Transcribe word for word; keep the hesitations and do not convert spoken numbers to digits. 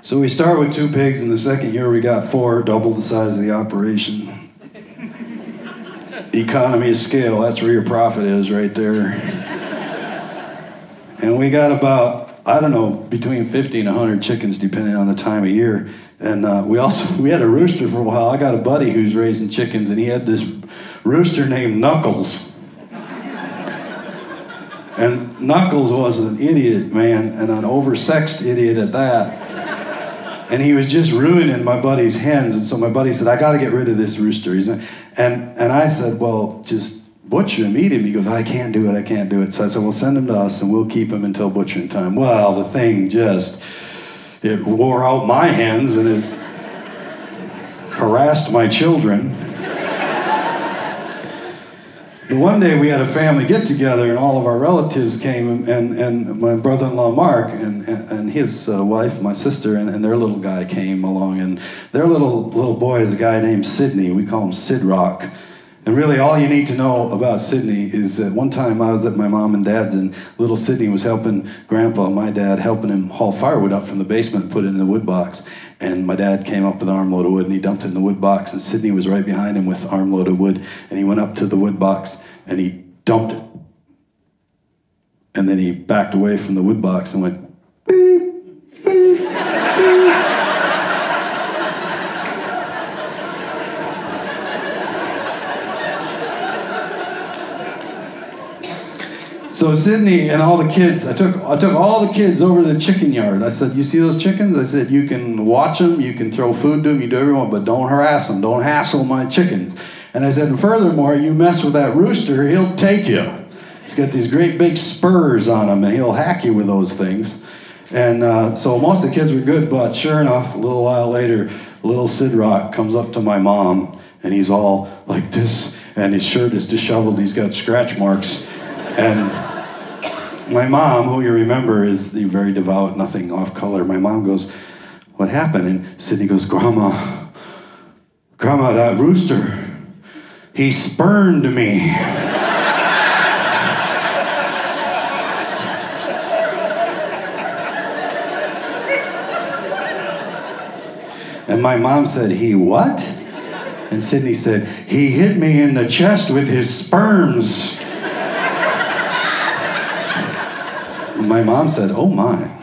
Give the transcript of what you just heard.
So we start with two pigs, and the second year we got four, double the size of the operation. Economy of scale, that's where your profit is right there. And we got about, I don't know, between fifty and one hundred chickens depending on the time of year. And uh, we also, we had a rooster for a while. I got a buddy who's raising chickens, and he had this rooster named Knuckles. And Knuckles was an idiot, man, and an oversexed idiot at that. And he was just ruining my buddy's hens. And so my buddy said, I got to get rid of this rooster. He's, and, and I said, well, just butcher him, eat him. He goes, I can't do it, I can't do it. So I said, well, send him to us, and we'll keep him until butchering time. Well, the thing just, it wore out my hens, and it harassed my children. But one day we had a family get-together, and all of our relatives came, and, and my brother-in-law Mark and, and his uh, wife, my sister, and, and their little guy came along, and their little little boy is a guy named Sidney. We call him Sid Rock. And really all you need to know about Sidney is that one time I was at my mom and dad's, and little Sidney was helping Grandpa, my dad, helping him haul firewood up from the basement and put it in the wood box. And my dad came up with an armload of wood, and he dumped it in the wood box, and Sidney was right behind him with the armload of wood, and he went up to the wood box, and he dumped it. And then he backed away from the wood box and went, beep, beep, beep. So Sidney and all the kids, I took I took all the kids over to the chicken yard. I said, you see those chickens? I said, you can watch them, you can throw food to them, you do everything, but don't harass them, don't hassle my chickens. And I said, and furthermore, you mess with that rooster, he'll take you. He's got these great big spurs on him, and he'll hack you with those things. And uh, so most of the kids were good, but sure enough, a little while later, little Sid Rock comes up to my mom, and he's all like this, and his shirt is disheveled, he's got scratch marks. And my mom, who you remember is very devout, nothing off color, my mom goes, what happened? And Sidney goes, Grandma, Grandma, that rooster, he spurned me. And my mom said, he what? And Sidney said, he hit me in the chest with his sperms. My mom said, oh my.